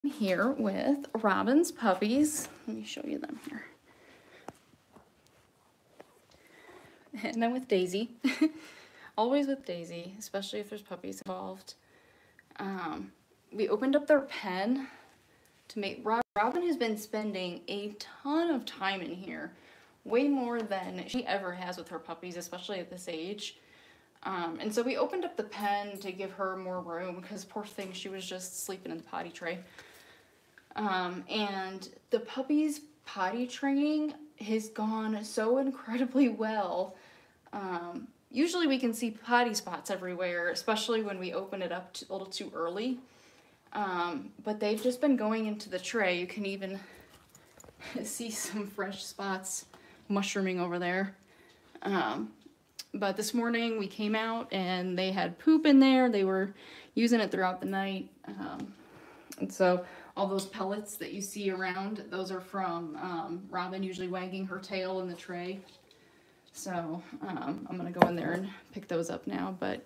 Here with Robin's puppies. Let me show you them here. And I'm with Daisy. Always with Daisy, especially if there's puppies involved. We opened up their pen to make... Robin has been spending a ton of time in here. Way more than she ever has with her puppies, especially at this age. And so we opened up the pen to give her more room because poor thing, she was just sleeping in the potty tray. And the puppy's potty training has gone so incredibly well. Usually we can see potty spots everywhere, especially when we open it up a little too early. But they've just been going into the tray. You can even see some fresh spots mushrooming over there. But this morning we came out and they had poop in there. They were using it throughout the night. And so all those pellets that you see around, those are from Robin usually wagging her tail in the tray. So I'm gonna go in there and pick those up now, but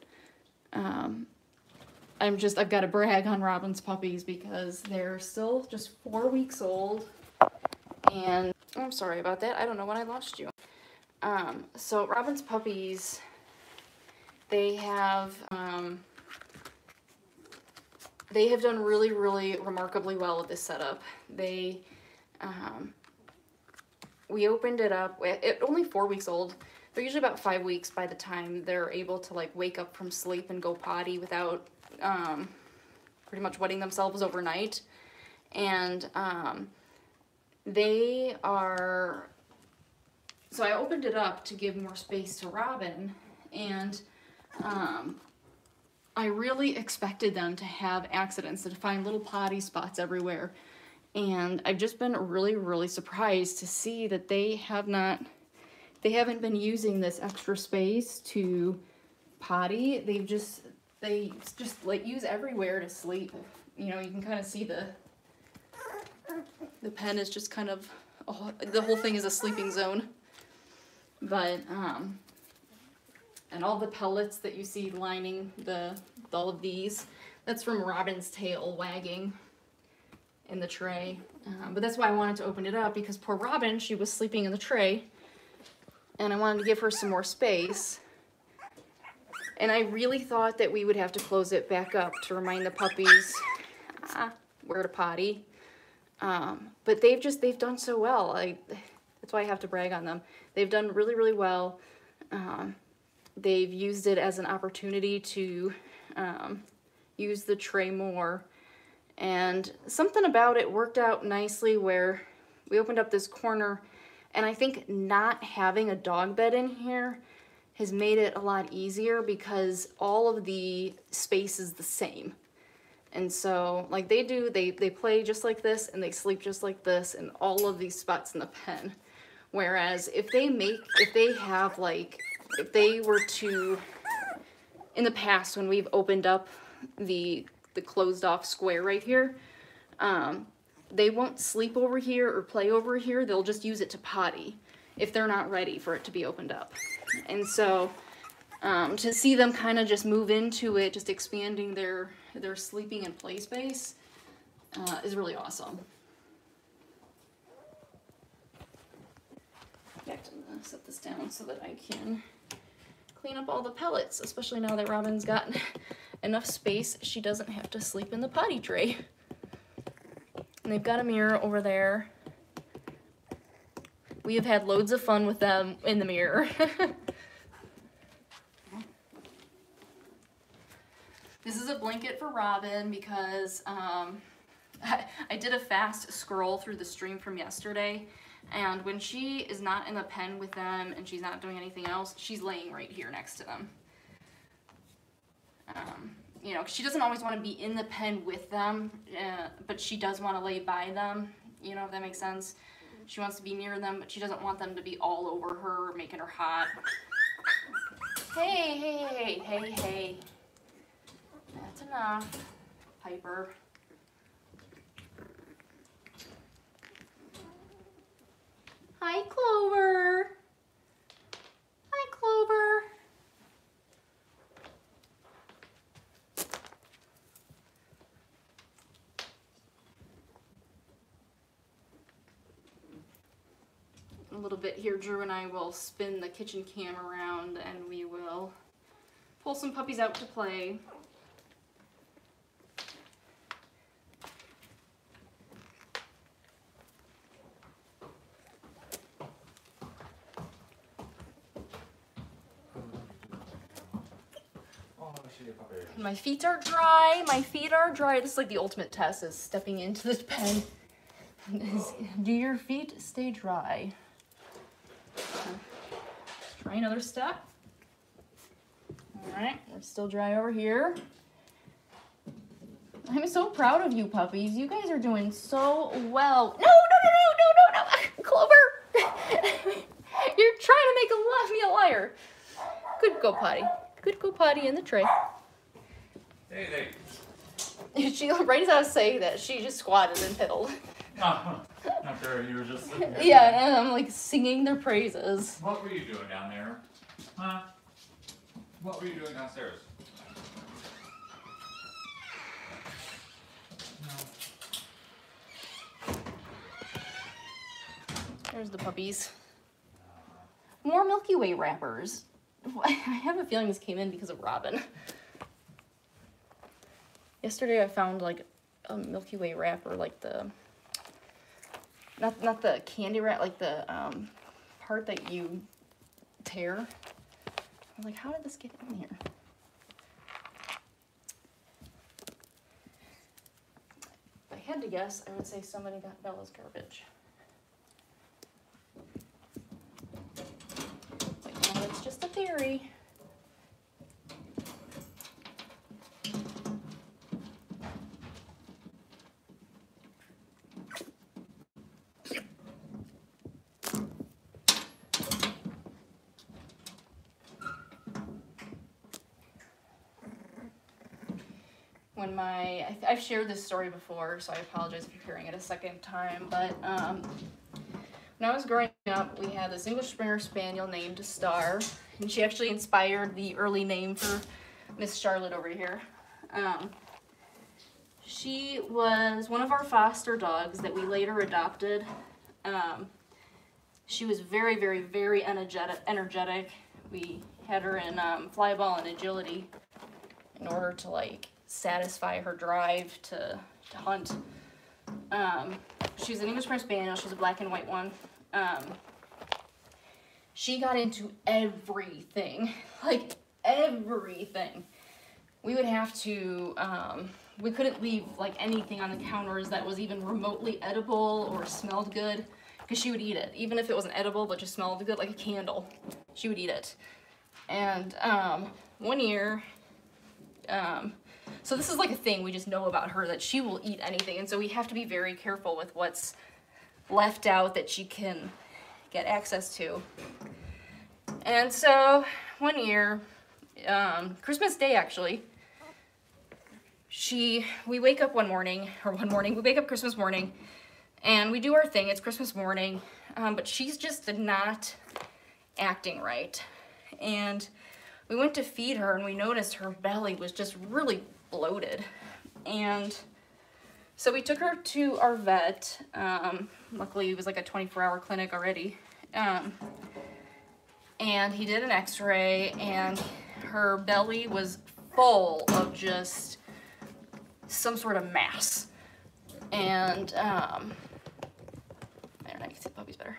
I've got to brag on Robin's puppies because they're still just 4 weeks old. And I'm sorry about that. I don't know when I lost you. So Robin's puppies, they have done really, really remarkably well with this setup. We opened it up, only 4 weeks old. They're usually about 5 weeks by the time they're able to like wake up from sleep and go potty without pretty much wetting themselves overnight. And so I opened it up to give more space to Robin, and I really expected them to have accidents, to find little potty spots everywhere. And I've just been really, really surprised to see that they haven't been using this extra space to potty. They just like use everywhere to sleep. You know, you can kind of see the pen is just kind of, the whole thing is a sleeping zone. But, and all the pellets that you see lining all of these, that's from Robin's tail wagging in the tray. But that's why I wanted to open it up, because poor Robin, she was sleeping in the tray, and I wanted to give her some more space. And I really thought that we would have to close it back up to remind the puppies where to potty. But they've done so well. That's why I have to brag on them. They've done really, really well. They've used it as an opportunity to use the tray more. And something about it worked out nicely where we opened up this corner, and I think not having a dog bed in here has made it a lot easier because all of the space is the same. And so like they play just like this and they sleep just like this in all of these spots in the pen. Whereas if they were to, in the past when we've opened up the closed off square right here, they won't sleep over here or play over here. They'll just use it to potty if they're not ready for it to be opened up. And so to see them kind of just move into it, just expanding their sleeping and play space is really awesome. I'm gonna set this down so that I can clean up all the pellets, especially now that Robin's got enough space she doesn't have to sleep in the potty tray. And they've got a mirror over there. We have had loads of fun with them in the mirror. This is a blanket for Robin because I did a fast scroll through the stream from yesterday, and when she is not in the pen with them and she's not doing anything else, she's laying right here next to them. You know, she doesn't always want to be in the pen with them, but she does want to lay by them, you know, if that makes sense. She wants to be near them, but she doesn't want them to be all over her, making her hot. Hey, hey, hey, hey, hey. That's enough, Piper. Hi, Clover. Hi, Clover. a little bit here, Drew and I will spin the kitchen cam around and we will pull some puppies out to play. My feet are dry. My feet are dry. This is like the ultimate test, is stepping into the pen. Do your feet stay dry? Let's try another step. All right, we're still dry over here. I'm so proud of you, puppies. You guys are doing so well. No, Clover. You're trying to make me a liar. Good go potty. Good go potty in the tray. Hey. She right as I was saying that, she just squatted and piddled. Not sure, you were just sitting there. Yeah, and I'm like singing their praises. What were you doing down there? Huh? What were you doing downstairs? There's the puppies. More Milky Way wrappers. I have a feeling this came in because of Robin. Yesterday I found like a Milky Way wrapper, like the, not the candy wrap, like the part that you tear. I was like, how did this get in here? If I had to guess, I would say somebody got Bella's garbage. But no, it's just a theory. When I've shared this story before, so I apologize if you're hearing it a second time, but when I was growing up, we had this English Springer Spaniel named Star, and she actually inspired the early name for Miss Charlotte over here. She was one of our foster dogs that we later adopted. She was very, very, very energetic. We had her in flyball and agility in order to like satisfy her drive to hunt. She was an English Springer Spaniel. She was a black and white one. She got into everything, like everything. We would have to, we couldn't leave like anything on the counters that was even remotely edible or smelled good, because she would eat it. Even if it wasn't edible but just smelled good, like a candle, she would eat it. And one year, so this is like a thing we just know about her, that she will eat anything, and so we have to be very careful with what's left out that she can get access to. And so one year, Christmas Day actually, we wake up we wake up Christmas morning, and we do our thing. It's Christmas morning, but she's just not acting right. And we went to feed her, and we noticed her belly was just really bloated. And so we took her to our vet. Luckily, it was like a 24-hour clinic already. And he did an x-ray, and her belly was full of just some sort of mass. And, I don't know, you can see the puppies better.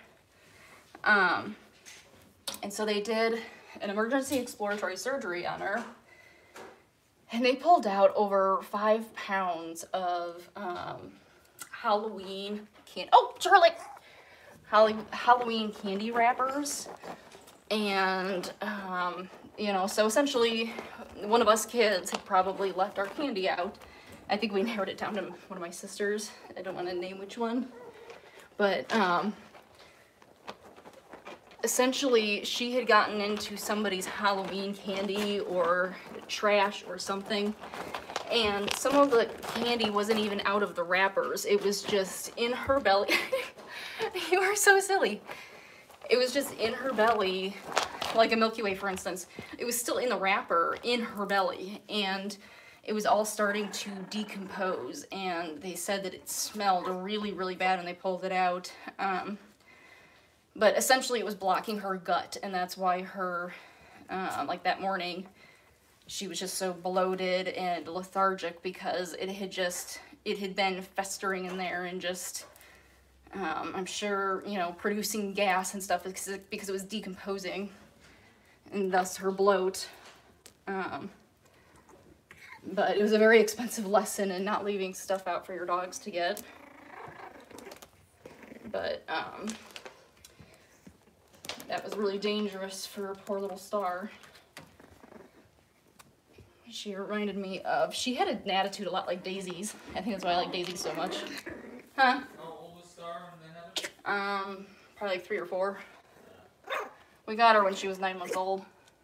And so they did an emergency exploratory surgery on her, and they pulled out over 5 pounds of Halloween candy. Oh, Charlie! Halloween candy wrappers. And, you know, so essentially one of us kids had probably left our candy out. I think we narrowed it down to one of my sisters. I don't want to name which one. But, essentially, she had gotten into somebody's Halloween candy or trash or something, and some of the candy wasn't even out of the wrappers. It was just in her belly. You are so silly. It was just in her belly, like a Milky Way, for instance. It was still in the wrapper in her belly, and it was all starting to decompose, and they said that it smelled really, really bad when they pulled it out. But essentially it was blocking her gut, and that's why her, like that morning, she was just so bloated and lethargic because it had been festering in there and just, I'm sure, you know, producing gas and stuff because it was decomposing, and thus her bloat. But it was a very expensive lesson in not leaving stuff out for your dogs to get. But, that was really dangerous for poor little Star. She reminded me of, she had an attitude a lot like Daisy's. I think that's why I like Daisy so much. Huh? How old was Star when they had it? Probably like 3 or 4. We got her when she was 9 months old.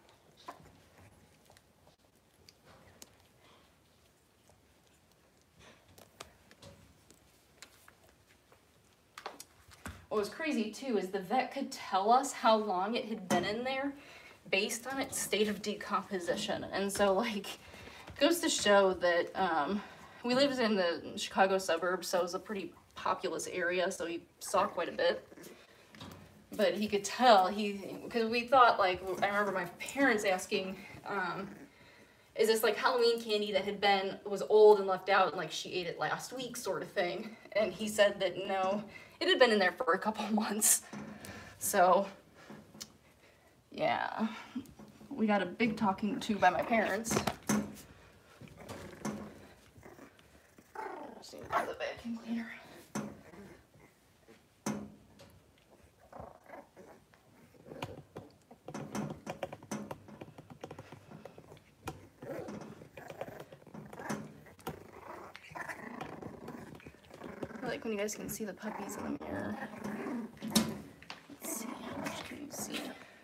What was crazy too is the vet could tell us how long it had been in there based on its state of decomposition. And so, like, it goes to show that we lived in the Chicago suburbs, so it was a pretty populous area, so he saw quite a bit. But he could tell, because we thought, like, I remember my parents asking, is this like Halloween candy that was old and left out and like she ate it last week sort of thing? And he said that no, it had been in there for a couple months. So, yeah, we got a big talking to by my parents. Let's see, where's the vacuum cleaner? I like when you guys can see the puppies in the mirror. Let's see, how much can you see?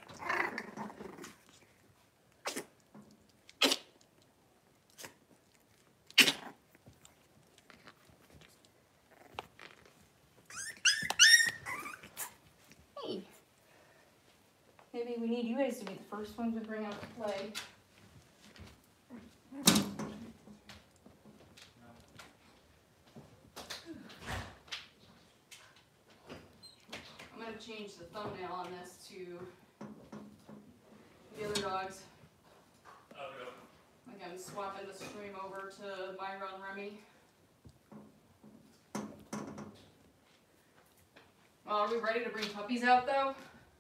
Hey, maybe we need you guys to be the first ones to bring out the play. Change the thumbnail on this to the other dogs. Like I'm swapping the stream over to Myra and Remy. Well, are we ready to bring puppies out though?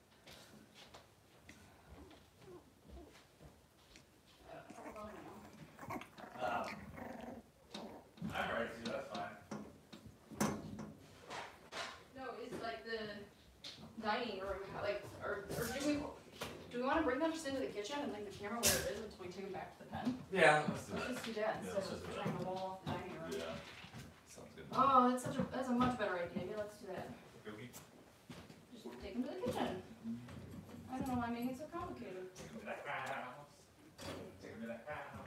I'm ready to, that's fine. No, it's like the dining room, like, or do we want to bring them just into the kitchen and leave the camera where it is until we take them back to the pen? Yeah, let's do Let's that. just do that Yeah, instead let's of just do trying that. to wall off the dining room. Yeah, sounds good. Oh, that's a much better idea. Yeah, let's do that. Okay. Just take them to the kitchen. I don't know why I'm making it so complicated. Take them to the house. Take them to the house.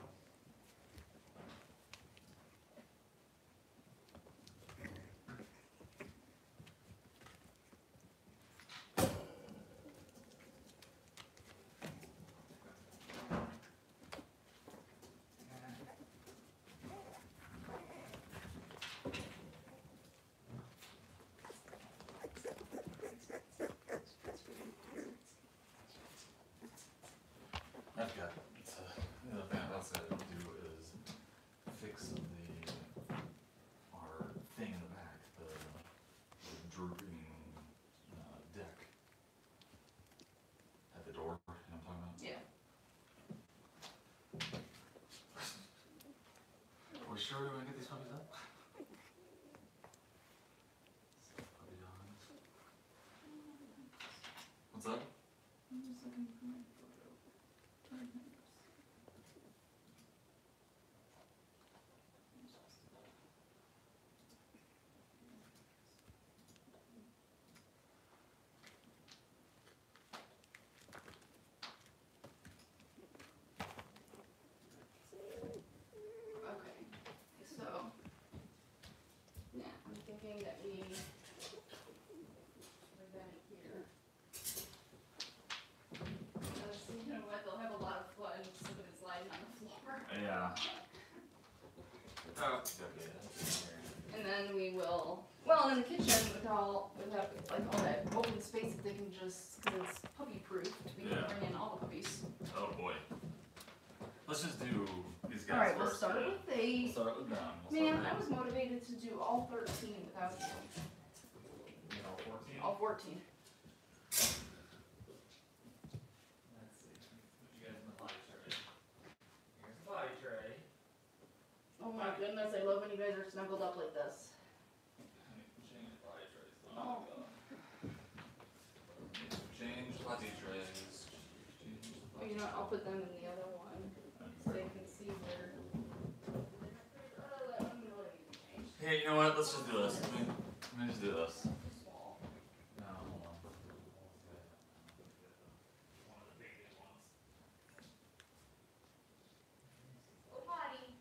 I've got the other thing else I have to do is fix our thing in the back, the drooping deck at the door. You know what I'm talking Yeah. about? Are we sure we want to get these puppies up? Puppy dogs. What's up? I'm just looking for my photo. Okay, so, yeah, I'm thinking that we put that in here. You know what, they'll have a lot of fun just with it sliding on the floor. Yeah. Oh, it's okay. That's in here. And then we will, well, and in the kitchen with all like all that open space that they can just, because it's puppy proof, we can bring in all the puppies. Oh boy. Let's just do these guys Alright, we'll first. start with We'll start with them. Man, I was motivated to do all 13 without you. You know, 14? All 14. Let's see. Put you guys in the potty tray. Here's the potty tray. Oh my goodness, I love when you guys are snuggled up like this. Change the potty trays. Oh. Change potty trays. Oh, you know what? I'll put them in the other one so they can see where. Hey, you know what? Let's just do this. Let me just do this. No, hold on. One of the big ones. Go potty.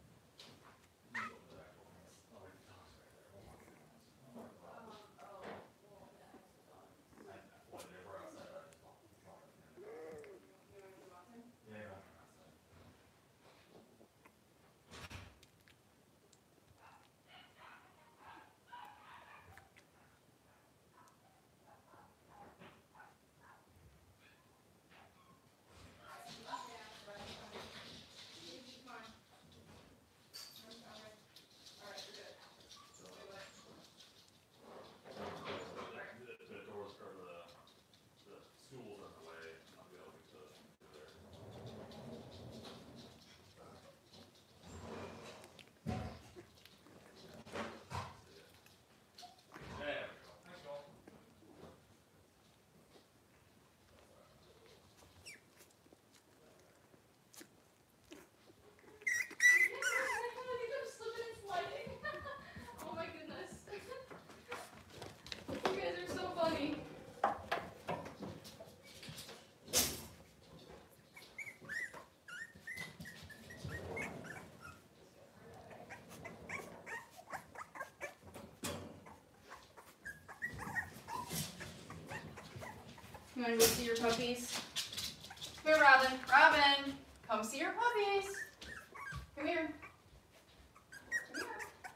You want to go see your puppies? Come here, Robin. Robin, come see your puppies. Come here. Come here.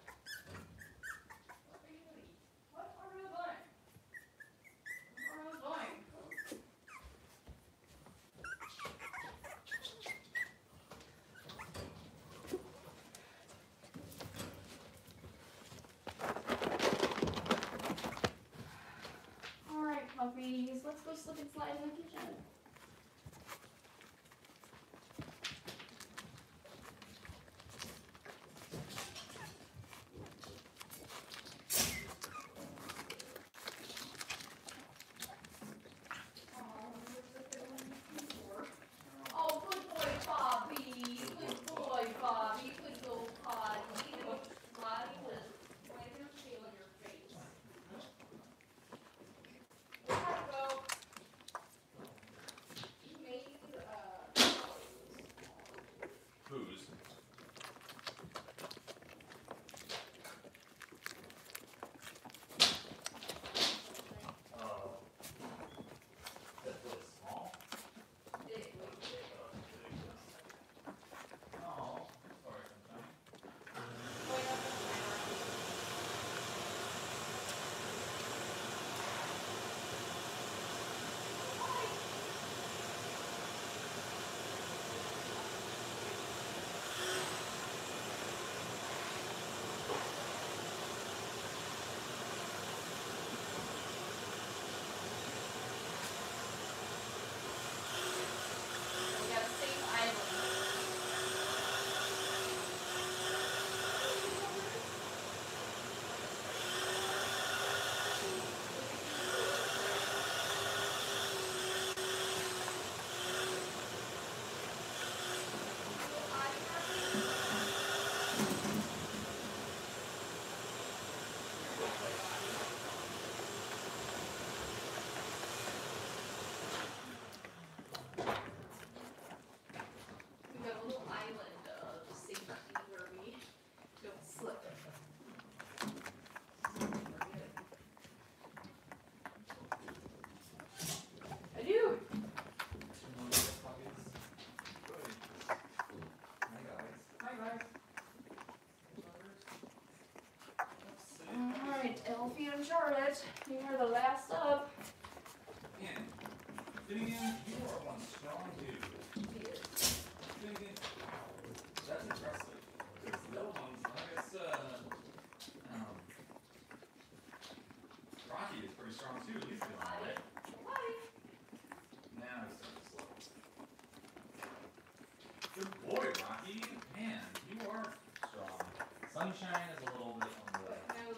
What are you doing? What are you doing? What are you doing? All right, puppies. Let's go slip and slide in the kitchen. Oh, good boy, Bobby. Good boy, Bobby. Good little potty. Little potty with your tail on your face. Gotta go. Don't feed him, Charlotte. You are the last up. Man, Finnegan, you are one strong dude. He is. Finnegan, that's impressive. Because the other ones, like I said, Rocky is pretty strong too. He's doing alright. Now he's starting to slow. Good boy, Rocky. Man, you are strong. Sunshine is a little bit on the.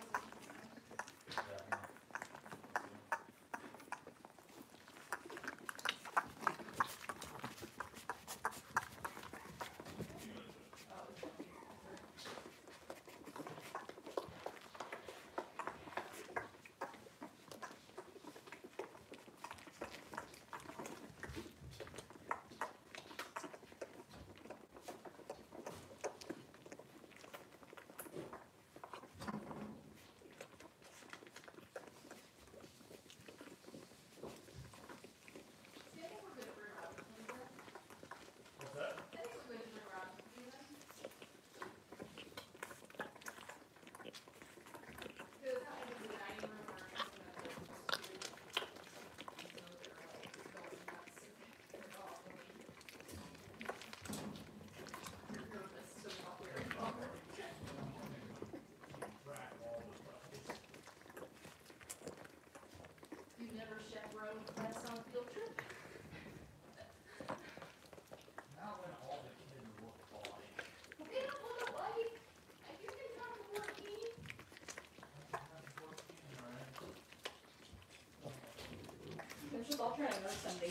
They're just all trying to nurse some baby.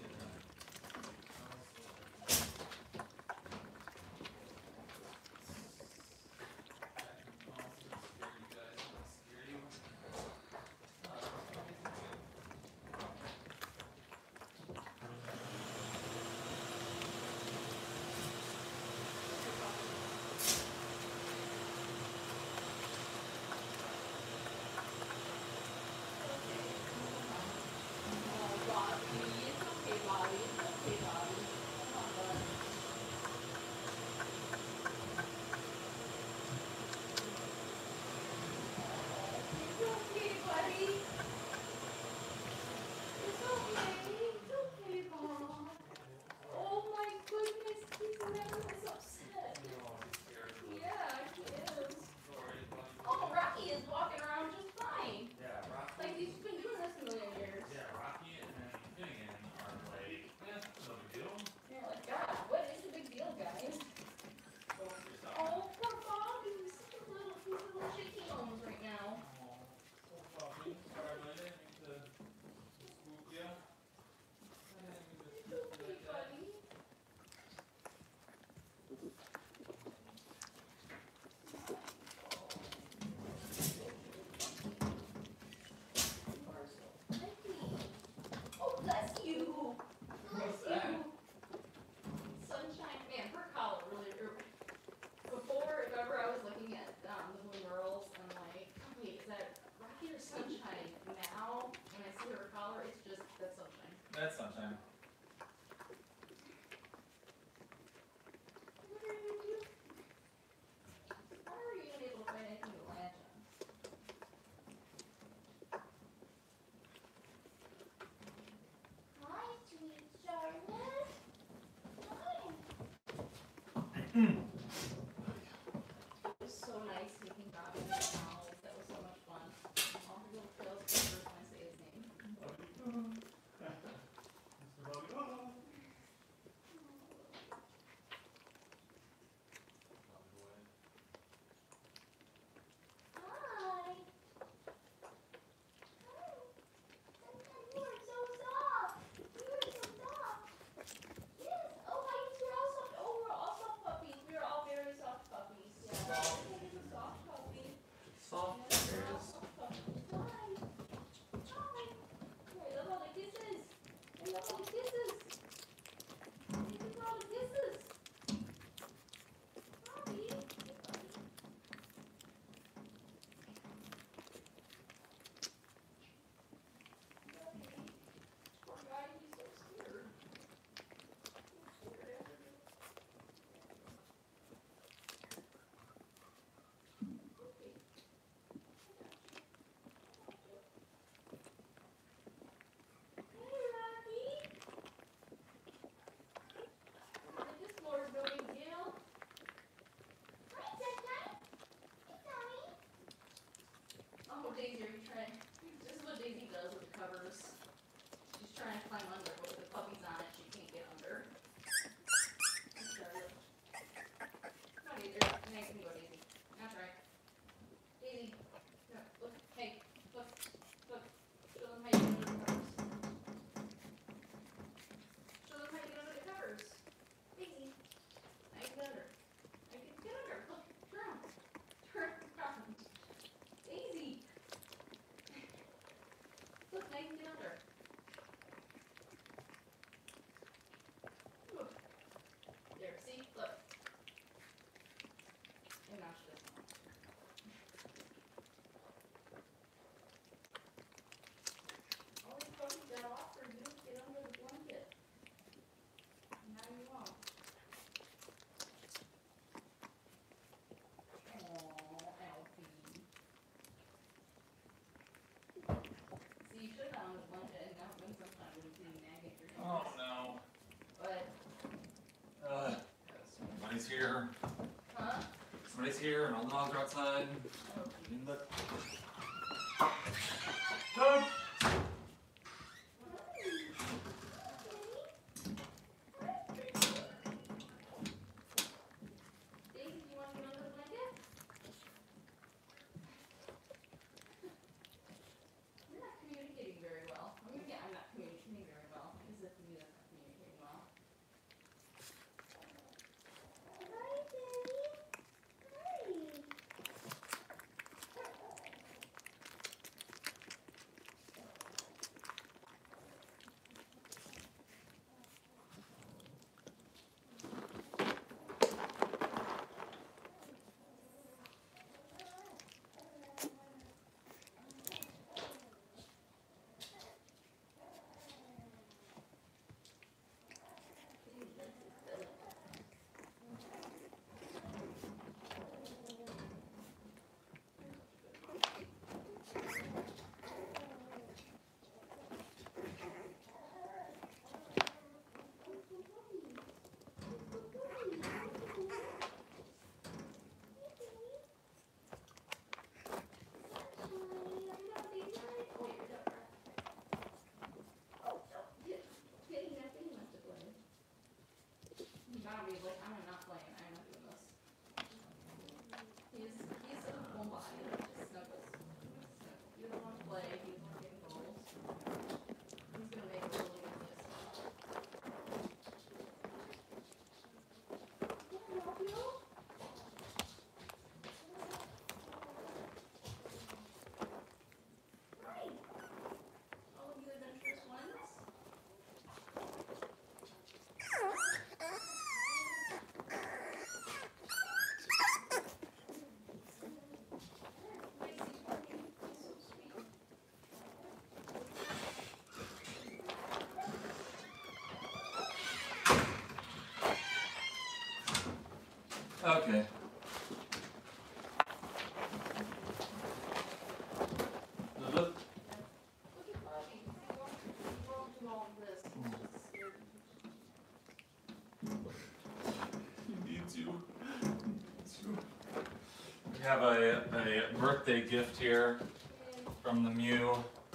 That's sunshine. What are you doing? How are you even able to find anything to latch on? Hi, sweet Charlotte. Hi. It was so nice making Robin and Donald. That was so much fun. All the little tails first when I say his name. trying to climb under, but with the puppies on it, she can't get under. Come on, Daisy. Now you can go, Daisy. That's right. Daisy. No, look. Hey. Look. Look. Show them how you get under the covers. Show them how you get under the covers. Daisy. Now you get under. Now you get under. Look. Turn around. Turn around. Daisy. Look, now you can get under. Look. There, see? Look. And now she doesn't want to. All these puppies got off for you to get under the blanket. And now you won't. Aw, Alfie. See, you should have gone on the blanket and not been sometime when you see nag at your Oh hands. no. But, Somebody's here. huh? Somebody's here and all the dogs are outside. Oh, In the... Dog! Daisy, do you want to get under the blanket? You're not communicating very well. I mean, yeah, I'm not communicating very well. Is it me that's not communicating well? Bobby's like, I'm not playing, I'm not doing this. He's a homebody, he just snuggles. He doesn't want to play, he doesn't want to get involved. He's gonna make it really easy. Can I help you? Hi. All of you adventurous ones. Okay. Look. Look at Bobby. He won't do all of this. He's just scared. Me too. We have a birthday gift here from the Mew.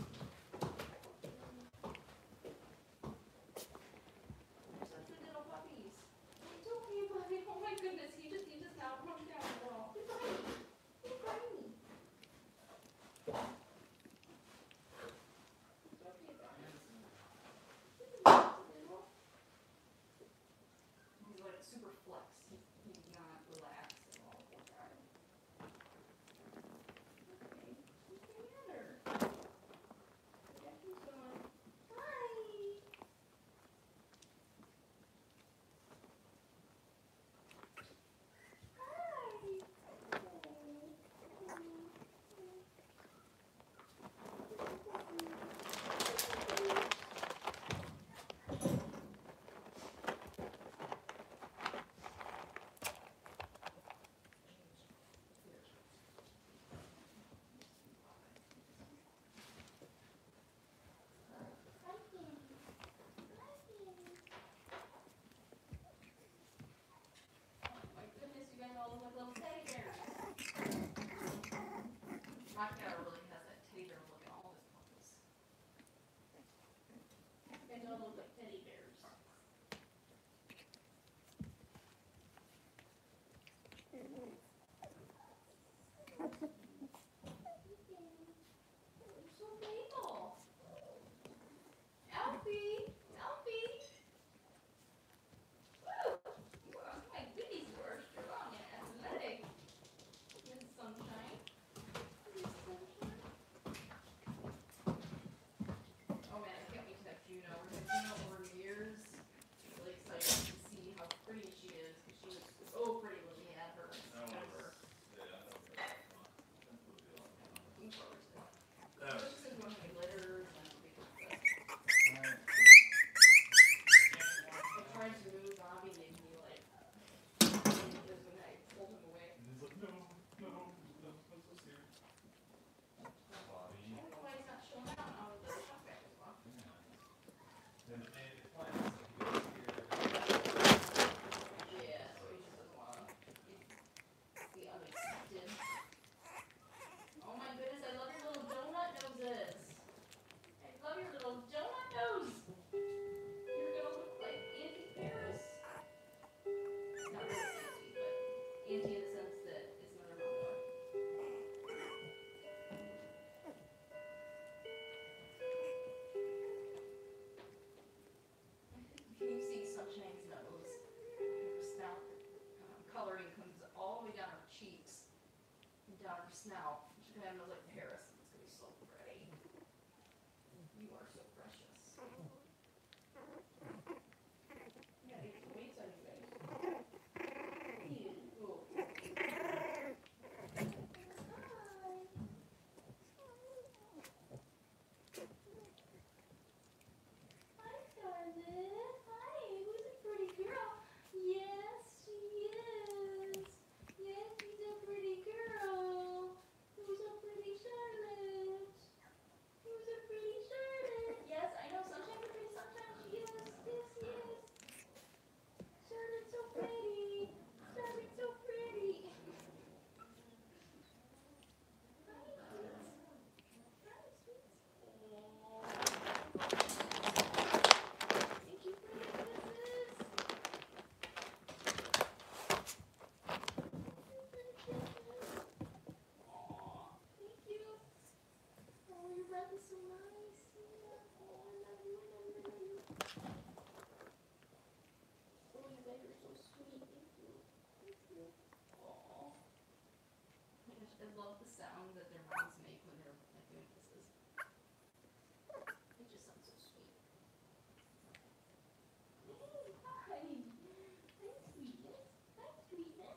Such good little puppies. It's okay, Bobby. Oh my goodness, he just now comes down the wall. He's tiny. He's tiny. It's okay, Bobby. He's like super flex. He's not relaxed at all. Poor guy. Okay, what's the matter? Yeah, he's going. Hi. My goodness, you guys all look like little teddy bears. My cat really has that teddy bear look in all his puppies. They don't look like teddy bears. So playful. Alfie! Alfie! Woo! You are, my goodies, you are strong and athletic. Miss Sunshine. Miss Sunshine. Oh man, I can't wait to have Juno. We're going to Juno over years. I'm really excited to see how pretty she is, because she was so pretty when we had her in September. Looking forward to that. Especially since we're having litters and everything like that. I tried to move Bobby and he like, because when I pulled him away. And he's like, no, I'm so scared. Bobby. I don't know why he's not showing out on the shop back as well. And it's fine. It's like, he goes here. Yeah, so he just doesn't want to. It's the unexpected. Oh my goodness, I love your little donut noses. I love your little donut nose. You're gonna look like Auntie Paris. Not really Auntie, but Auntie in the sense that it's another mama. Can you see Sunshine's nose? Her snout coloring comes all the way down her cheeks and down her snout. She's gonna have a nose like Paris. It's gonna be so pretty. You are so precious. You gotta get some weights on you guys. Ew. Hi, Scarlett. Hi, who's a pretty girl? Yes, she is. Yes, she's a pretty girl. Who's a pretty Charlotte? Who's a pretty Charlotte? Yes, I know. Sometimes a pretty, sometimes she is. Yes, she is. Charlotte's so pretty. Charlotte's so pretty. Hi, cutes. Hi, sweets. Thank you for the kisses. Thank you. Oh, your breath is so nice. Yeah. Oh, I love you. I love you. I love you. Oh, you guys are so sweet. Thank you. Thank you. Oh. My gosh, I love the sound that their mouths make when they're like doing kisses. It just sounds so sweet. Hey, hi. Hi, sweetness. Hi, sweetness.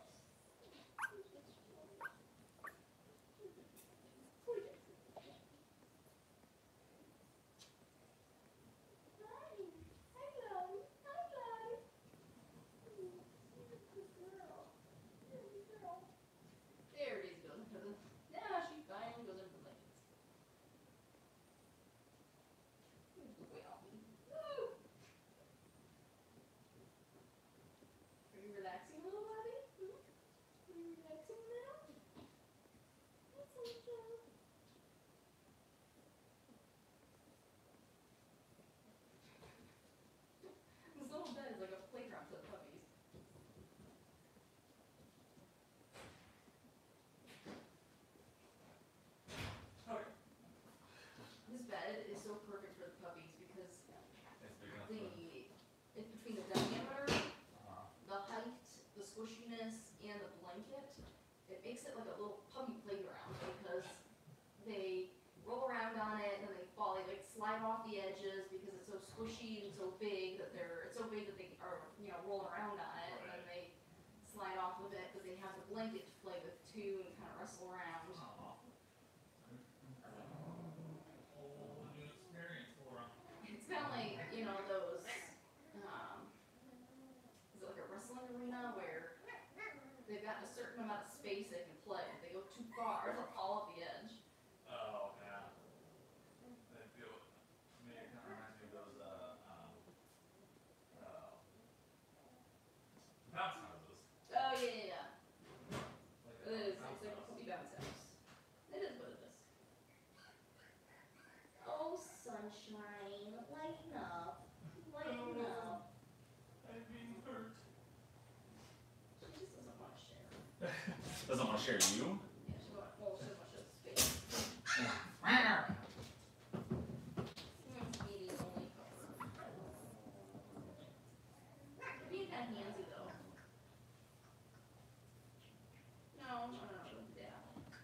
There it is, goes into the. Now she finally goes into the blankets. Here's the way off me. Woo! Are you relaxing, little Bobby? Are you relaxing now? That's so cute. This little bed is like a playground for the puppies. Okay. This bed is so perfect for the puppies because It's big enough it's between the diameter, for. the height, the squishiness, and the blanket. It makes it like a little puppy playground because they roll around on it and they fall. They like slide off the edges because it's so squishy and so big that they are rolling around on it, and then they slide off of it because they have the blanket to play with too and kind of wrestle around. Whole new experience for him. It's kind of like those. Is it like a wrestling arena where they've got a certain amount of space they can play. If they go too far, they'll fall off the edge. Oh, yeah. They feel, to me, it kind of reminds me of those, bounce houses. Oh yeah. Like It is. bounce It's like a house. puppy bounce house. Doesn't want to share you? Yeah, she doesn't want to share space. Meeting only cover. You're being kind of handsy though. No, yeah.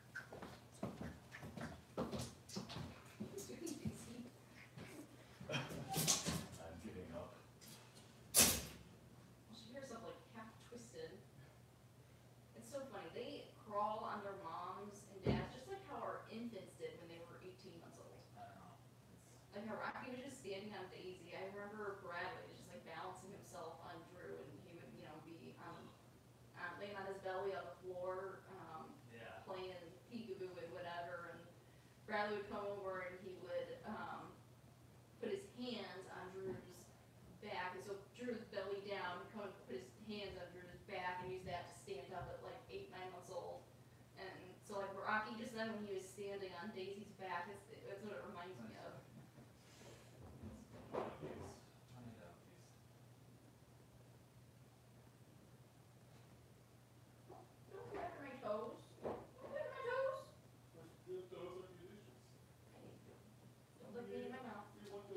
I'm giving up. She hears stuff like half twisted. It's so funny. They crawl on their moms and dads just like how our infants did when they were 18 months old. I don't know. Like how Rocky was just standing on Daisy. I remember Bradley was just like balancing himself on Drew, and he would, you know, be laying on his belly on the floor, playing peekaboo and whatever. And Bradley would come over and he would put his hands on Drew's back, and so Drew's belly down, he'd come and put his hands on Drew's back and use that to stand up at like 8, 9 months old. And so like Rocky just then when he was standing on Daisy's back, that's what it reminds me of. Don't grab my toes. Don't grab my toes. Don't look me in my mouth.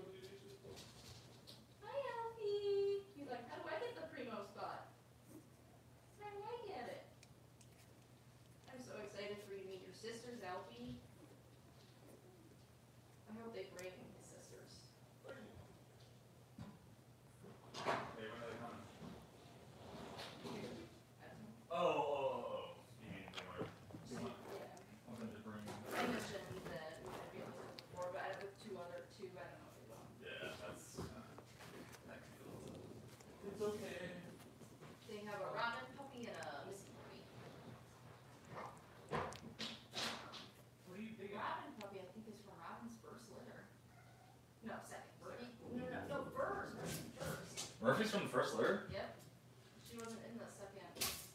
Hi, Alfie. He's like, how do I get the primo spot? How do I get it? I'm so excited for you to meet your sisters, Alfie. I hope they bring his sisters. Hey, when are they coming? I don't know. Oh. You mean they were? Yeah. I wanted to bring. I mentioned that we had been with before, but with two, I don't know if they will. Yeah, that's. That could be a little. It's okay. They have a Robin puppy and a Missy puppy. What are you digging? Robin puppy, I think, is from Robin's first litter. No, second. No, first. First. Murphy's from the first litter? Yep. She wasn't in the second.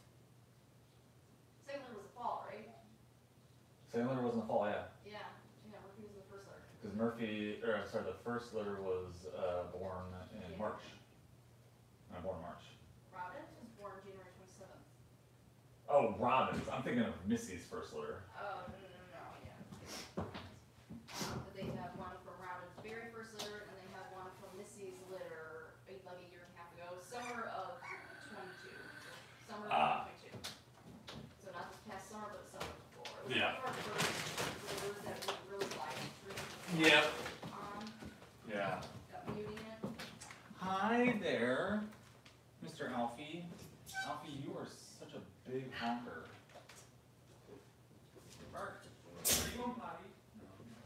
Second litter was the fall, right? Second litter was in the fall, yeah. Yeah. Yeah, Murphy was in the first litter. Because the first litter was born in March. Born in March. Robin was born January 27th. Oh, Robin's. I'm thinking of Missy's first litter. Oh, no, yeah. But they have one from Robin's very first litter, and they have one from Missy's litter like a year and a half ago, summer of 22. Summer of 22. So not this past summer, but the summer before. It was Yeah. one of our first litters that we really live streamed. Yep. Yeah. Got muting it. Hi there, Mr. Alfie. Alfie, you are such a big honker. Mark, are you going potty? No.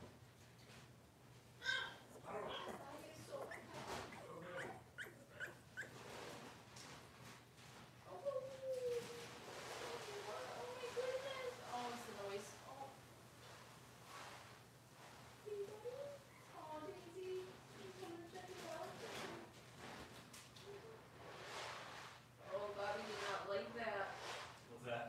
What's that?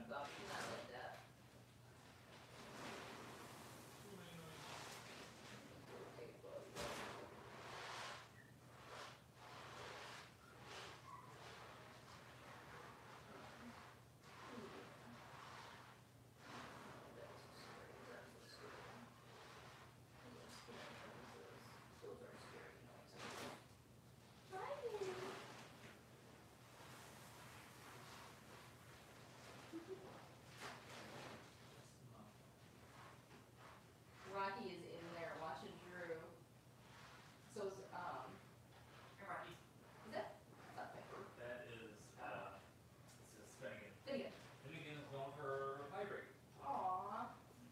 Rocky is in there watching Drew. So is Rocky. Is that? Not Pepper. That is, this is Finnegan. Finnegan. Finnegan is going for a vibrate. Aww.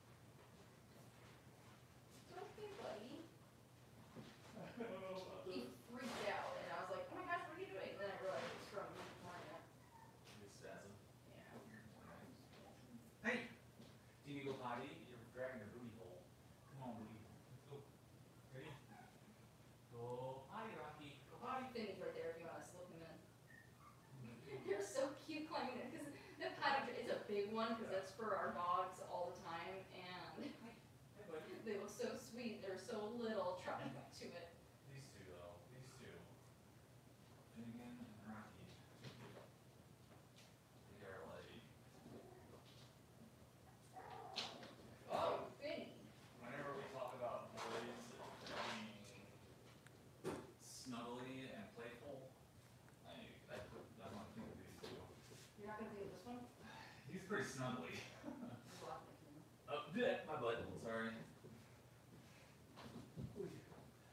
It's okay, buddy. He freaked out, and I was like, oh my gosh, what are you doing? And then I realized it was from Marina. Just spasm. Yeah. Hey! Do you need to go potty? You're dragging your booty hole. Come on, booty. Let's go. Ready? Go potty, Rocky. Go potty. Finny's right there if you want to slip him in. They're so cute climbing in, because the potty, it's a big one, because that's for our dogs all the time, and Hey, buddy. they look so sweet. They're so little, trying to it. These two, though. These two. Finnegan and Rocky. They are like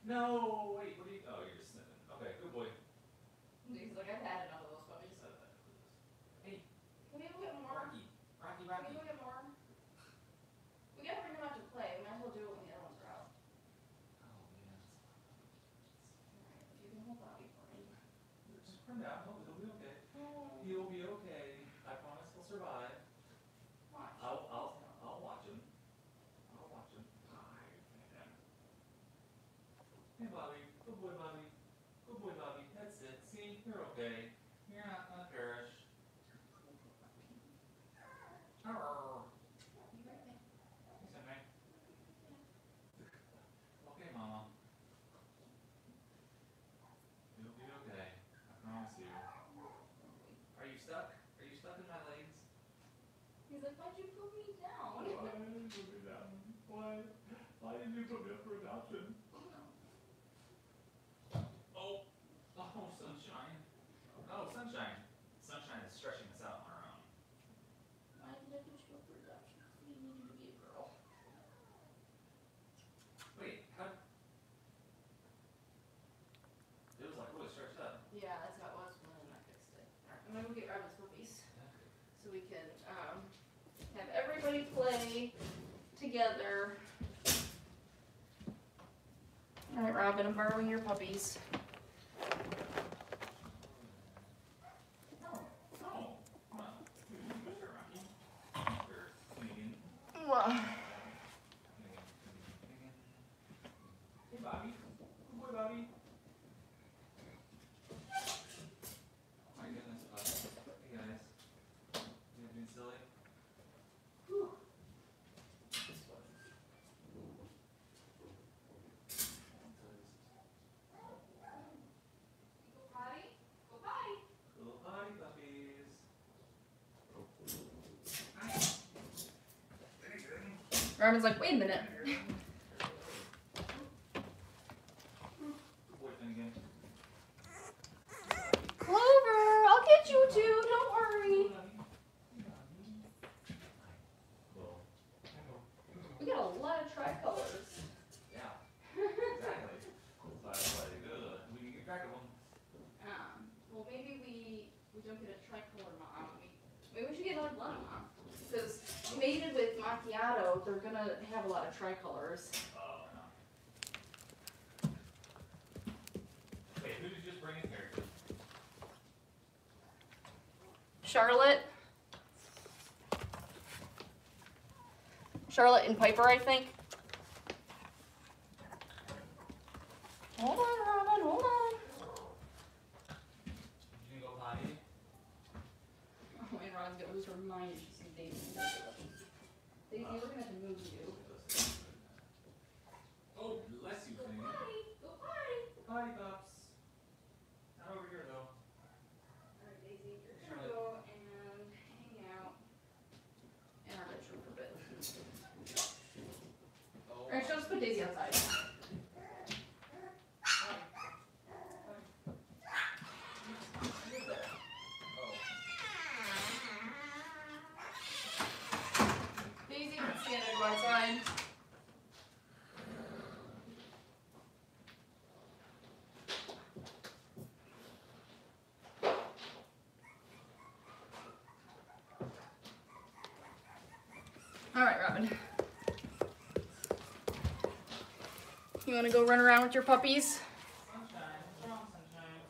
No, wait, what are you? Oh, you're just sniffing. Okay, good boy. He's like, I've had enough of those puppies. Hey, Can we go get more? Rocky. Can we go get more? We gotta bring him out to play. We might as well do it when the other ones are out. Oh, man. Alright, if you can hold Bobby for me. Just calm down. He'll be okay. Oh. He'll be okay. I promise he'll survive. Watch. I'll watch him. I'll watch him. Hey, Bobby. Good boy, Bobby. Good boy, Bobby. That's it. See, you're okay. You're not gonna perish. Arr. You right there. You said me? Okay, Mama. You'll be okay. I promise you. Are you stuck? Are you stuck in my legs? He's like, why'd you put me down? Why did you put me down? Why? Why did you put me up for adoption? Oh, oh, sunshine. Oh, sunshine. Sunshine is stretching us out on our own. Why did I put you up for adoption? We need you to be a girl. Wait, how? It was like really stretched up. Yeah, that's how it was when I fixed it. Alright, I'm gonna go get Robin's puppies so we can have everybody play together. Alright, Robin, I'm borrowing your puppies. Oh, well, Mr. Rocky. Mr. Finnegan. Hey, Bobby. Good boy, Bobby. Oh my goodness, Bobby. Hey, guys. You guys being silly? Whew. Go potty? Go potty. Little potty puppies. Robin's like, wait a minute. Good boy, Finnegan. Clover, I'll get you too, don't worry. We got a lot of tricolors. Yeah, exactly. That's why they good. We can get crack of them. Well, maybe we don't get a tricolor mom. Maybe we should get another blonde mom. Because mated with macchiato, they're gonna have a lot of tricolors. Oh, no. Wait, who did you just bring in here? Charlotte and Piper, I think. Hold on, Robin, hold on. Did you go potty? Oh, and Robin's gonna lose her mind if she sees Daisy. Daisy, we're gonna have to move you. Oh, bless you, Go Finnegan. potty, go potty. Potty pups. Not over here, though. Alright, Daisy, you're gonna go and hang out in our bedroom for a bit. Oh. Alright, so let's put Daisy outside. Daisy, let's stand and go outside. Alright, Robin. You want to go run around with your puppies? Sunshine, what's wrong, Sunshine?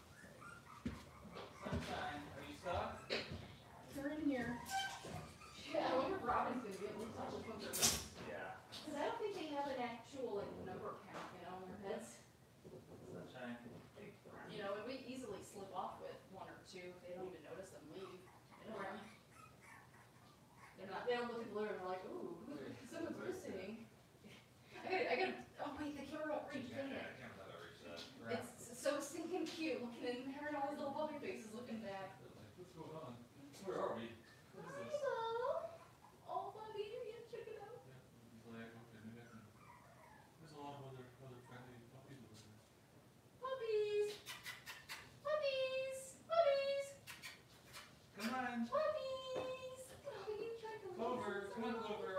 Sunshine, are you stuck? They're in here. Yeah, I wonder if Robin's going to be able to touch the puppies. Yeah. Because I don't think they have an actual number count, on their heads. Sunshine. And we easily slip off with one or two if they don't even notice them leave. They don't look at blue and they're like, ooh, someone's missing. I gotta, oh wait, the camera won't reach, dang it. It's so stinking cute looking in there and all these little puppy faces looking back. What's going on? Where are we? What is this? Hello. Oh, Bobby, you get to check it out. He's like, okay, maybe I can. There's a lot of other friendly puppies over there. Puppies. Puppies. Puppies. Come on. Puppies. Oh, you tried to Clover, come on, Clover.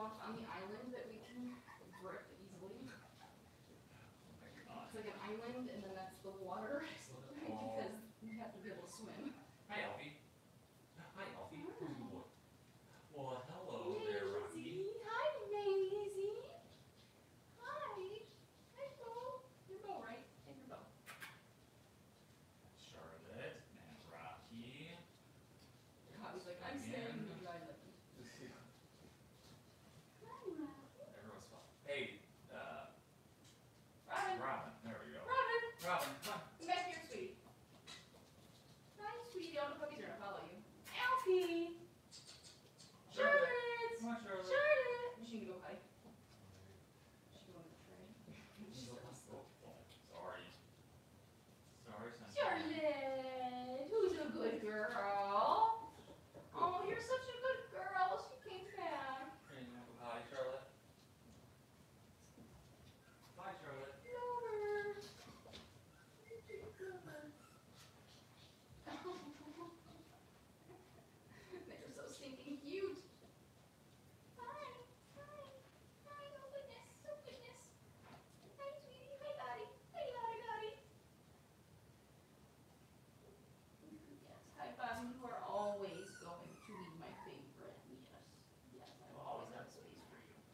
off on the island that we can grip easily. It's like an island, and then that's the water, because you have to be able to swim. Hi, Alfie. Hi, Alfie. Who's the boy? Well, hello there, Rocky. Hi, Maisie. Hi. Hi, Bo. You're Bo, right? And you're Bo. Charlotte and Rocky. Bobby's like, I'm staying in the island. Everyone's fine. Hey, Robin. Robin. There we go. Robin. Robin, come on. Come back here, sweetie. Hi, sweetie. All the puppies are gonna follow you. Alfie. Charlotte. Come on, Charlotte. Charlotte. She can go potty. She can go in the tray. She's so Oh, sorry. Sorry, son. Charlotte, who's a good girl? Oh, you're such a good girl. She came back. Hey, you want to go potty, Charlotte? Bye, Charlotte. Lover. They're so stinking cute. Hi. Hi. Hi. Oh, goodness. Oh, goodness. Hi, sweetie. Hi, Daddy. Hi, Daddy. Yes. Hi, Bobby. You are always going to be my favorite. Yes. Yes, I will always have space for you.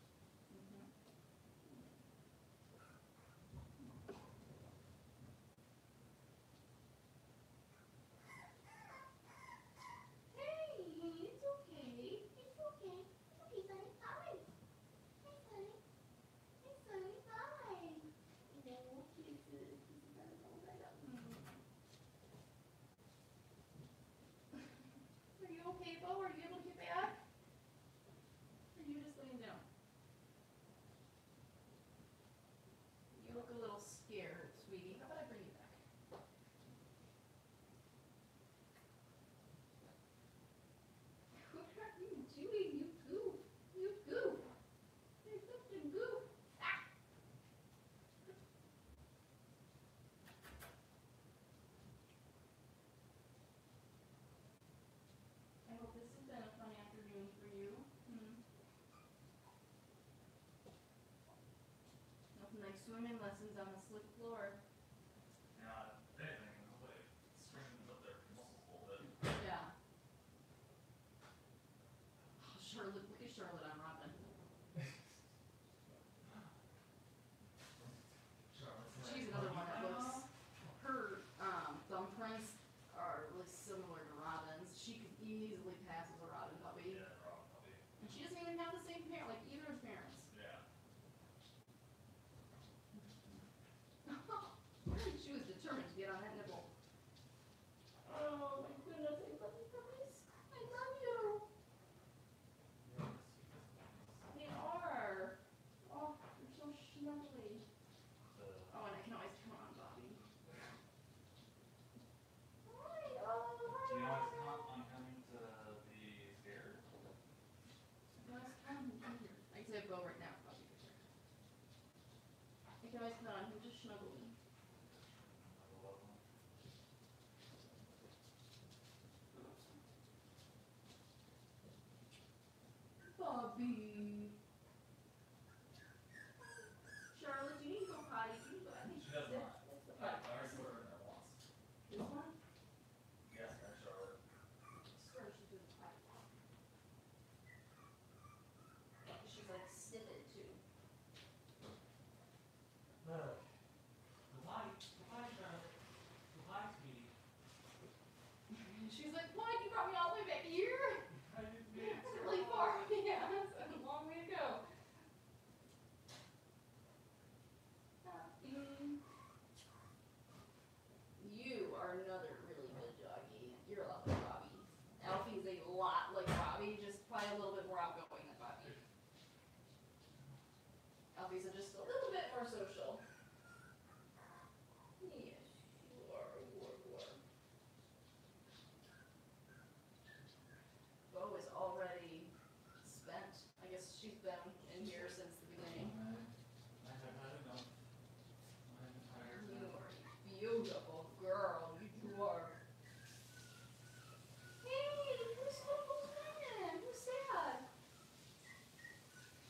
Hey, it's okay. It's okay. It's okay, Sonny. Hi. Hi, Sonny. Hey, Sonny. Hi. No, kisses. Kisses on his own side up. Are you okay, Bo? Are you able to get back? Or are you just laying down? You look a little scared, sweetie. How about I bring you back? What are you doing? You goof. You goof. You're such a goof. Ah! I hope this has been a fun afternoon for you. Nothing like swimming lessons on the slick floor. Yeah, if anything, hopefully it strengthens up their muscles a little bit. Yeah. Oh, Charlotte, look at Charlotte on Robin. Charlotte's She's like, another one that "Mama." looks, her thumbprints are really similar to Robin's. She could easily pass as a Robin puppy. Yeah, Robin puppy. And she doesn't even have the same parent, like either of his parents. Yeah. She was determined to get on that nipple. Oh my goodness, I love you puppies. I love you. They are. Oh, they're so snuggly. Oh, and I can always count on Bobby. Hi, oh, hi. Do you know what's on coming to be scared? Come here. I can say go right now, Bobby. I can always count on him to snuggle me. Bobby. Charlotte, do you need to go potty? Do you need to go? I think She doesn't that's mind. the I potty. already put her in there once. This one? Yes, and Charlotte. Sure, she's doing potty. She's like stiffed too. Look. The potty, Charlotte. The potty, sweetie. She's like, what? You brought me all the way back here? I didn't mean it. That's really far. Yeah, that's a long way to go. You are another really good doggy. You're a lot like Bobby. Alfie's a lot like Bobby, just probably a little bit more outgoing than Bobby. Alfie's just a little bit more social. Yes, you are. Bo is already spent. I guess she's been in here since the beginning. I have had enough. I'm tired You now. are a beautiful girl. You are. Hey, who's sad? Who's sad?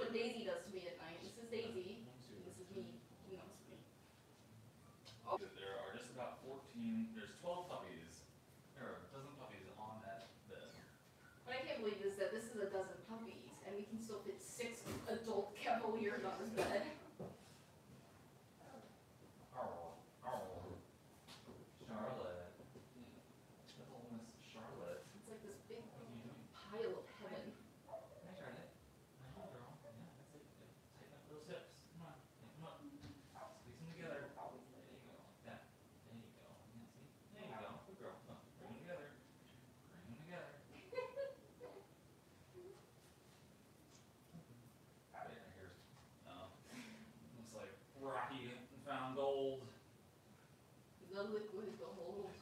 what Daisy does to me at night. This is Daisy. And this is me. He knows me. Oh. There are just about 14, there's 12 puppies. There are a dozen puppies on that bed. What I can't believe is that this is a dozen puppies, and we can still fit 6 adult Cavaliers on this bed. Charlotte. Little Miss Charlotte. It's like this big pile of heaven. Hi, Charlotte. Hi, girl. Yeah, that's it. Tighten up those hips. Come on. Come up. Squeeze them together. There you go. Like that. There you go. Yeah, see? There you go. Good girl. Come on. Bring them together. Bring them together. Right here's, looks like Rocky found gold. The liquid gold.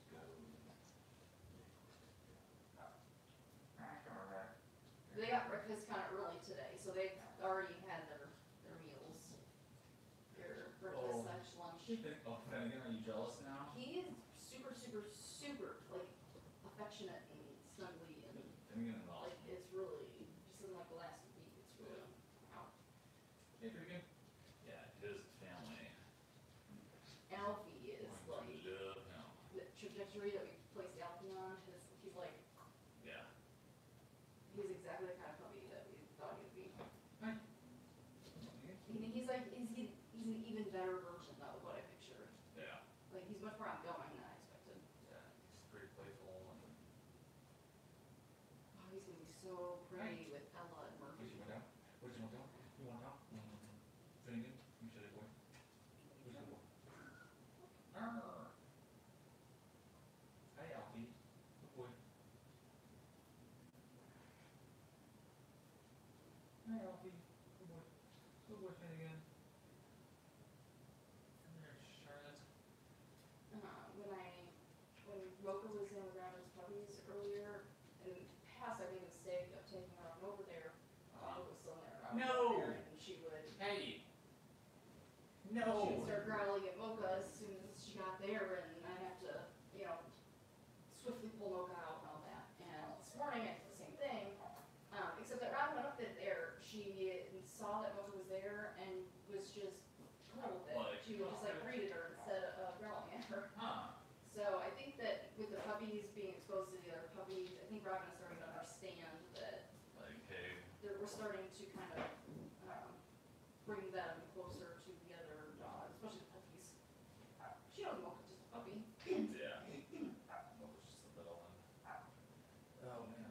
They got breakfast kind of early today, so they've already had their meals. Their breakfast / lunch. Oh, Finnegan, are you jealous now? He is super, super, super, like, affectionate and snuggly and, Finnegan is awesome. like, it's really, just in, like, the last week, it's really, wow. Hey, pretty good. Yeah, his family. Alfie is, like, Love him. the trajectory that we placed Alfie on, he's like, Yeah. he's exactly the kind of puppy that we thought he'd be. Hi. He's like, he's an even better version of what I pictured. Yeah. Like, he's much more outgoing than I expected. Yeah, he's pretty playful and. Oh, he's gonna be so pretty with Ella and What Murphy. you want out? What you want out? You want out? Finnegan, you should have boy. What you want? Arr. Hi, Alfie. Good boy. Hi, Alfie. Good boy. Good boy, Finnegan. Come here, Charlotte. When Mocha was in with Robin's puppies earlier, in the past I made the mistake of taking her on over there. Mocha was still there. No! And she would Hey! she No! would start growling at Mocha as soon as she got there, and I'd have to, you know, swiftly pull Mocha out and all that. And this morning I did the same thing, except that Robin went up there, she saw that Mocha was there and was just cool with it. Like, She would just like greeted her instead of growling at her. Huh. So I think that with the puppies being exposed to the other puppies, I think Robin is starting to understand that Like, hey. we're starting to kind of bring them closer to the other dogs, especially the puppies. She knows Mocha's just a puppy. Yeah. What was just a little one? Oh, man.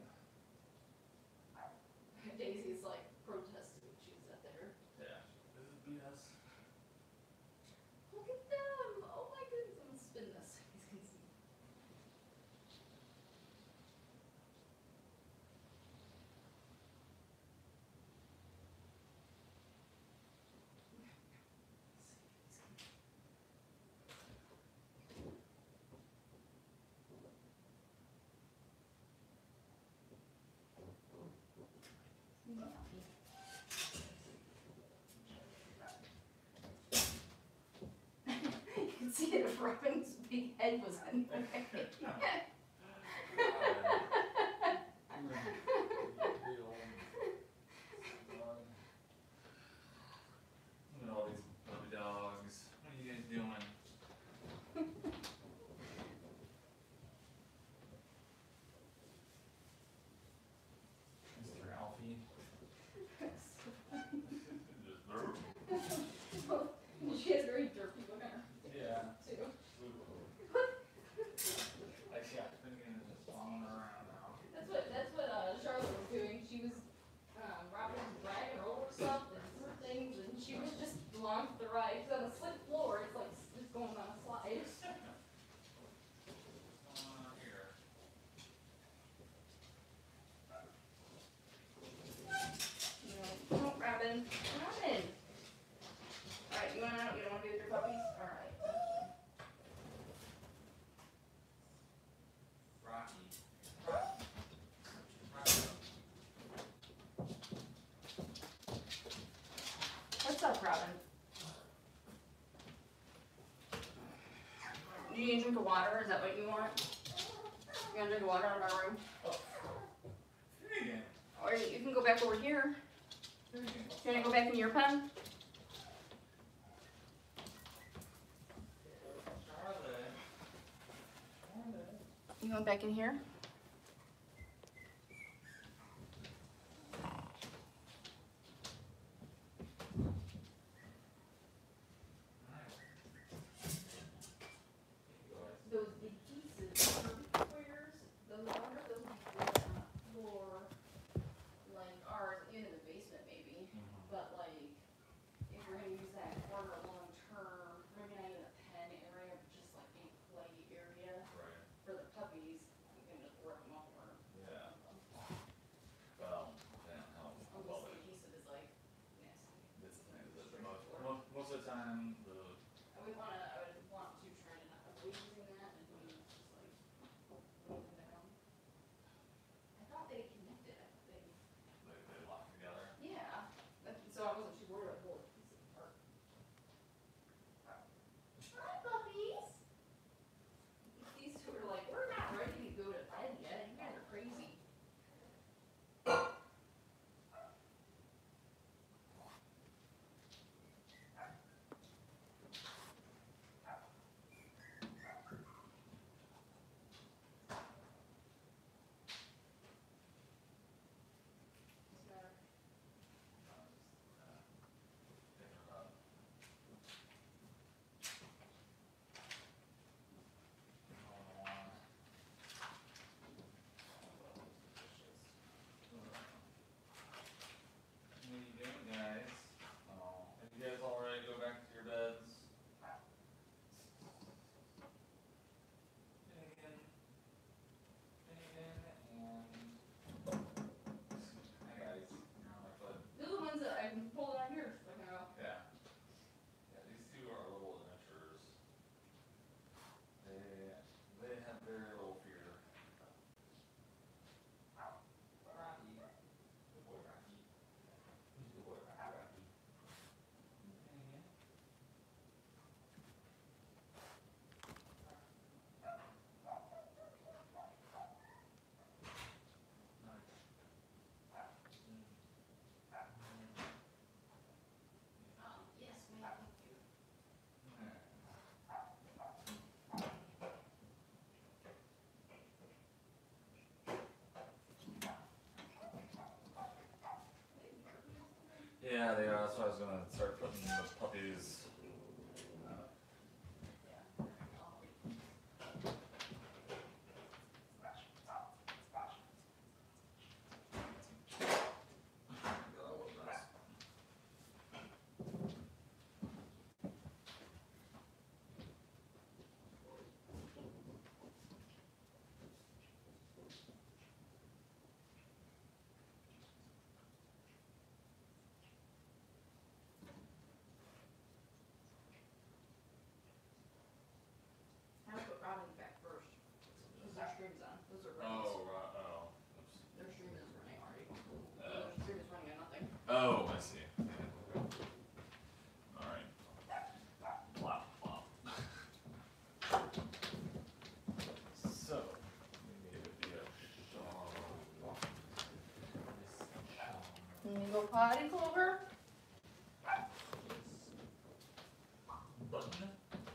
Daisy's like protesting when she was up there. Yeah. This is BS. Look at them! Oh my goodness, I'm gonna spin this. You guys can see. You can see it if Robin's big head was in the way. Look at all these puppy dogs. What are you guys doing? Mr. Alfie. She has very derpy look on her Yeah. too. Like, yeah, Finnegan is just following around now. That's what Charlotte was doing. She was Robin was dragging her over stuff and different things, and she was just along for the ride. She's on a slick floor. It's like just going on a slide. What's going on here? No, no, Robin. Robin. All right, you want out? You don't want to be with your puppies? All right. Rocky. Rocky. Rocky. What's up, Robin? Do you need a drink of water? Is that what you want? You want a drink of water in our room? Oh. Finnegan. Or you can go back over here. You wanna go back in your pen? You going back in here? Those big pieces are squares. Those are those big on the floor, like ours, in the basement maybe. But like, if we're gonna use that corner long term, we're gonna need a pen area, just like a play area for the puppies. We can just work them up or. Yeah. Well, yeah, how well Almost adhesive is like nasty. this thing is the most of the time I would want to try to not avoid using that and maybe just like leave them down. I thought they connected. I thought they lock together. yeah. So I wasn't too worried about pulling pieces apart. Hi, puppies. These two are like, we're not ready to go to bed yet. You guys are crazy. What's the matter? What are you doing, guys? Oh, are you guys all ready to go back to your beds? Finnegan, and hi guys. You're on my foot. Those are the ones that I can pull out here just a second ago. Yeah. Yeah, these two are little adventurers. They have very little fear. Rocky. Good boy, Rocky. Who's good boy, Rocky? Finnegan. Oh, yes, ma'am, thank you. Yeah, they are. That's why I was gonna start putting the puppies. I would put Robin back first. Because their stream's on. Those are Oh, Robin's. right. Oh. Oops. Their stream is running already. Oh. Their stream is running on nothing. Oh, I see. All right. Plop, plop. So, maybe it would be a dog. Can you go potty, Clover? Button. And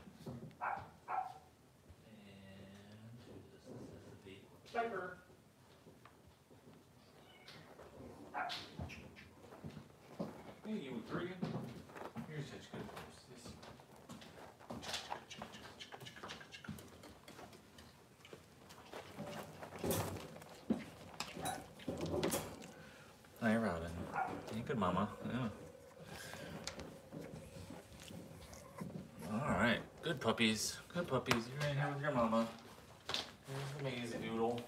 this is the big one. Diaper. Hey, you agree? You're such good horses. Hi, Robin. Hey, good mama. Yeah. All right, good puppies. Good puppies. You're in here with your mama. Here's the Maisie Doodle.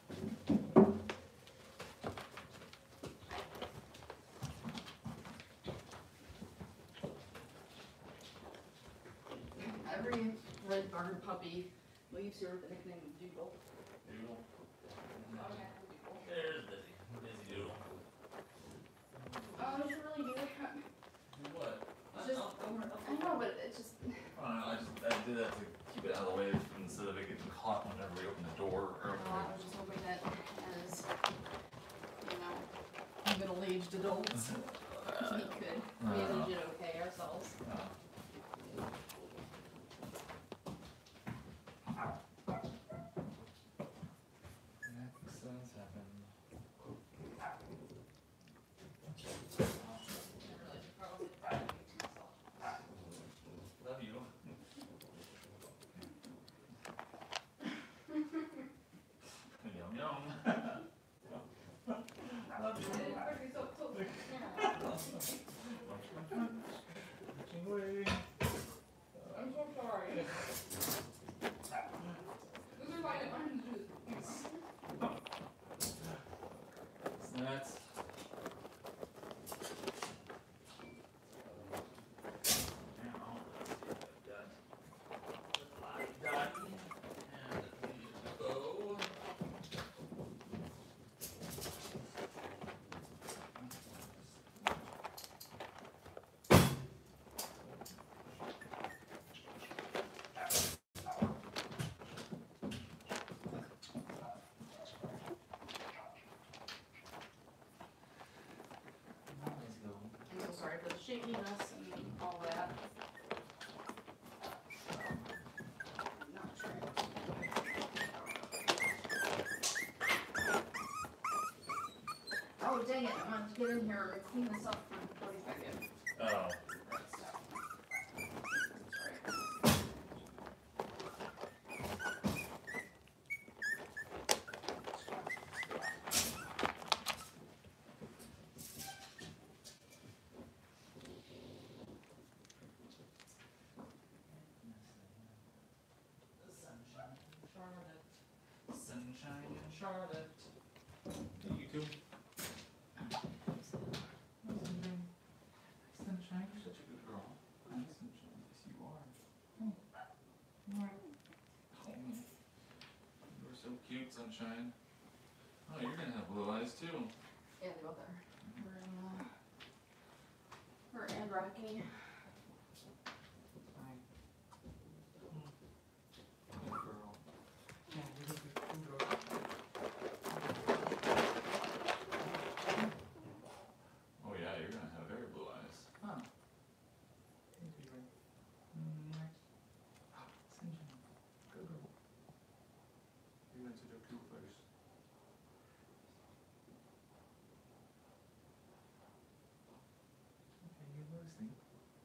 Every red barn puppy leaves here with the nickname of Doodle. Doodle. Oh, yeah, Doodle. There's Busy. Busy Doodle. Oh, it's really good. What? It's just, I know, but it's just. I did that to keep it out of the way instead of it getting caught whenever we open the door. Or I was just hoping that as, you know, middle-aged adults, We could manage it okay ourselves. Accidents happen. Love you. Yum yum. Love you. I'm so sorry. Those are my oranges. Snacks. I'm so sorry for the shakiness and all that. Not sure. Oh dang it, I wanted to get in here and clean this up before he's back in. Oh. Sunshine in Charlotte. Hey, you too. Sunshine, you're such a good girl. Hi, Sunshine. Yes, you are. Oh, you're so cute, Sunshine. Oh, you're gonna have blue eyes too. Yeah, they both are. Her and Rocky. Hi. Good girl. Yeah, you're a good girl. Oh yeah, you're gonna have very blue eyes. Huh. Hey, sweetheart. Sunshine. Good girl. You went to the coop first. Okay, you're listening.